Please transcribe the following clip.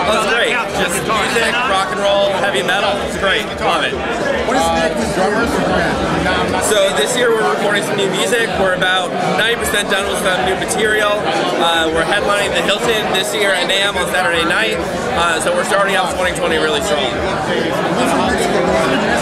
Oh, it's great. Just music, rock and roll, heavy metal. It's great. Love it. What is next with drummers? So this year we're recording some new music. We're about 90% done with some new material. We're headlining the Hilton this year at Anaheim on Saturday night. So we're starting out 2020 really strong.